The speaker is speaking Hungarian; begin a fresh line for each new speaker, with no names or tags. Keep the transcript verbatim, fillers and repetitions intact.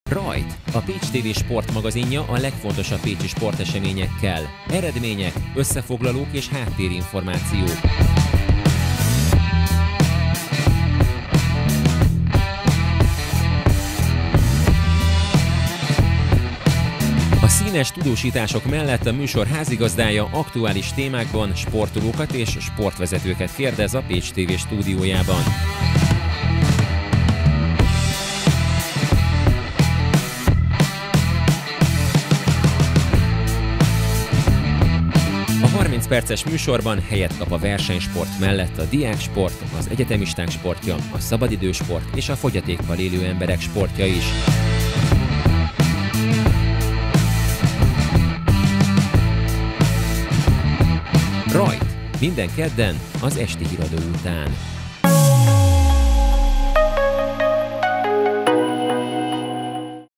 Rajt, a Pécs té vé sportmagazinja a legfontosabb pécsi sporteseményekkel. Eredmények, összefoglalók és háttérinformációk. A színes tudósítások mellett a műsor házigazdája aktuális témákban sportolókat és sportvezetőket kérdez a Pécs té vé stúdiójában. A harminc perces műsorban helyet kap a versenysport mellett a diáksport, az egyetemisták sportja, a szabadidősport és a fogyatékkal élő emberek sportja is. Rajt! Minden kedden az esti híradó után.